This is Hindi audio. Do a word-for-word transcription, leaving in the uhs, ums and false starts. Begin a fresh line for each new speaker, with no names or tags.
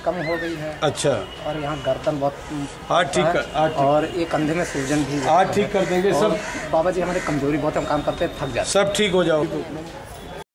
कम हो गई है।
अच्छा।
और यहाँ गर्दन बहुत
आज ठीक कर, आज ठीक।
और एक कंधे में सूजन भी
आज ठीक कर देंगे सब।
बाबा जी हमारे कमजोरी बहुत, हम काम करते थक जाते।
सब ठीक हो जाओ।